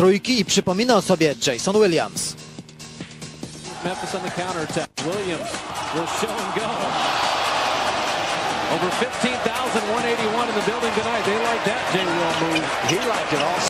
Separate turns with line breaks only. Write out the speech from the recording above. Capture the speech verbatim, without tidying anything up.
trójki i przypomina o sobie Jason Williams.
Memphis on the counter attack. Williams will show and go. Over fifteen thousand one eighty-one in the building tonight. They like that J. Will move.
He liked it also.